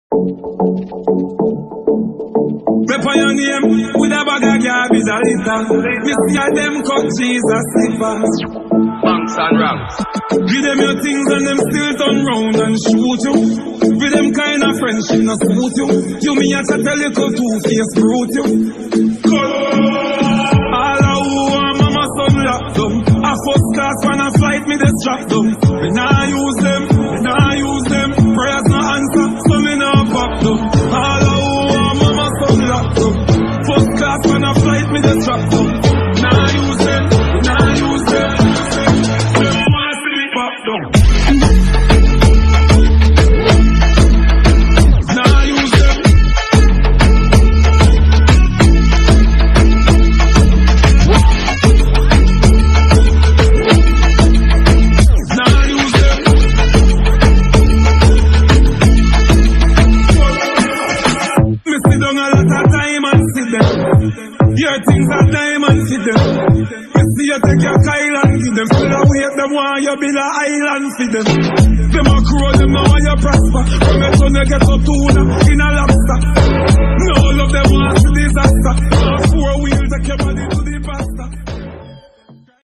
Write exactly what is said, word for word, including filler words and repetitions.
Rep on your name with a bag of garbage a liter. Me see a them cut Jesus slippers. Banks and ranks. Give them your things and them still turn round and shoot you. With them kind of friendship no suit you. You me a chat a little two-face brute you. All of who are mama son locked them. A first class when I flight me distract them. Me nah use them, me nah use them. Prayers no answer, so me nah pop them. All of who are mama son locked them. First class when I flight me distract them. Nah use them, nah use them. Them wanna see me pop them. Nah use them. Nah use them. Me sit down a lot of time and sit them. Your things are diamond fit them. Me see you take your Kyle and give them. Full of weight them want you build a island fit them. Them a crow them now want you prosper. From your son you get a tuna in a lobster.